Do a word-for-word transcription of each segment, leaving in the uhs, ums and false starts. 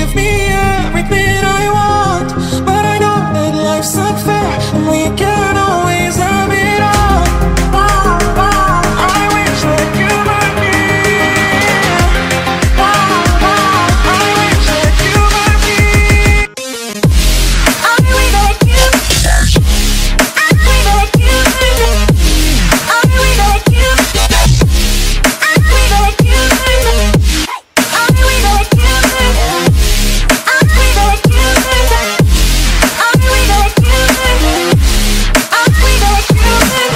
give me everything I want, but I know that life's unfair and we can't always have it all. Oh, oh, I wish that you were here. Oh, oh, I wish that you were here. I wish that you, I wish that you, I wish that you, I wish that you, I wish that you, I wish that you, I wish that you, I wish that you.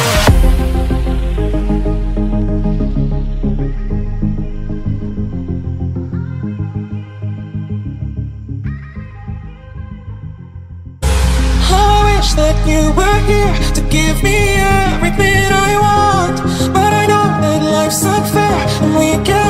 I wish that you were here to give me everything I want, but I know that life's unfair and we can't